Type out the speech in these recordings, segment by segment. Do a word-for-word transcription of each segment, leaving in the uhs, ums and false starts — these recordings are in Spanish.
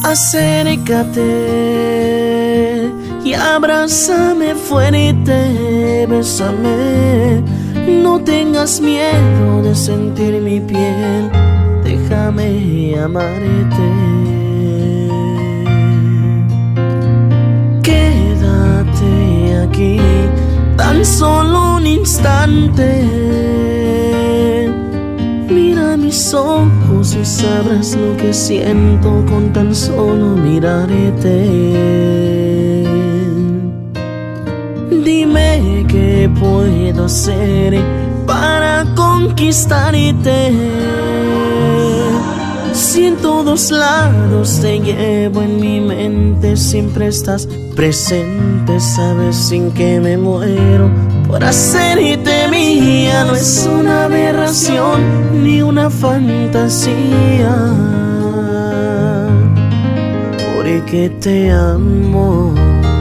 Acércate y abrázame fuerte, bésame. No tengas miedo de sentir mi piel, déjame amarte. Quédate aquí tan solo un instante. Mira mis ojos y sabrás lo que siento con tan solo mirarte. Dime qué puedo hacer para conquistarte. Si en todos lados te llevo en mi mente, siempre estás presente, sabes sin que me muero por hacerte mía. No es una aberración ni una fantasía, porque te amo,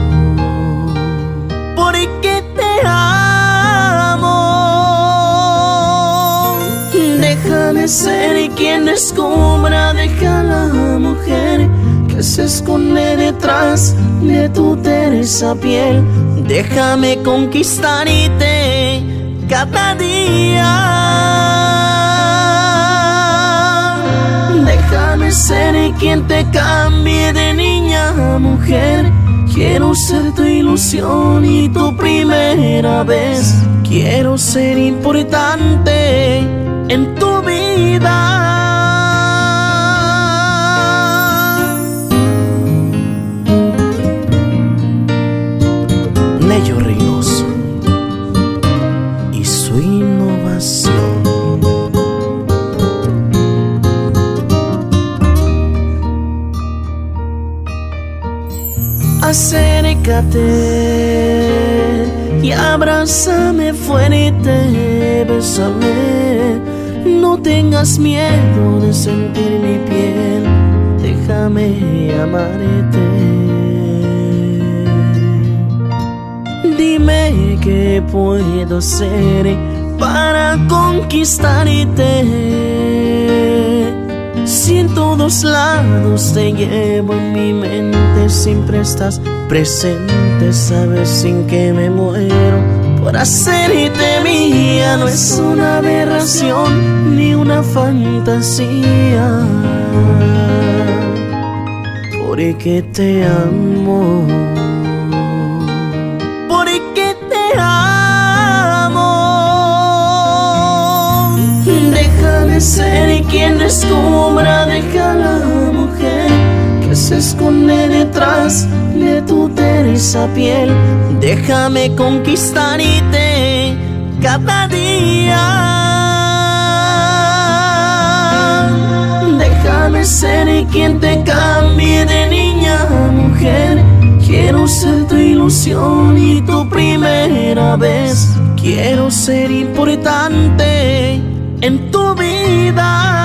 porque te amo. Déjame ser quien descubra, deja a la mujer que se esconde detrás de tu tersa piel. Déjame conquistarte cada día. Déjame ser quien te cambie de niña a mujer. Quiero ser tu ilusión y tu primera vez. Quiero ser importante en tu vida. Nello Reynoso y su innovación. Acércate y abrázame fuerte, bésame. No tengas miedo de sentir mi piel, déjame amarte. Dime qué puedo hacer para conquistarte. Si en todos lados te llevo en mi mente, siempre estás presente, sabes sin que me muero por hacerte mía. No es una aberración ni una fantasía, porque te amo, porque te amo. Déjame ser quien descubra, deja a la mujer que se esconde detrás de tu tersa piel. Déjame conquistarte cada día. Déjame ser quien te cambie de niña a mujer. Quiero ser tu ilusión y tu primera vez. Quiero ser importante en tu vida.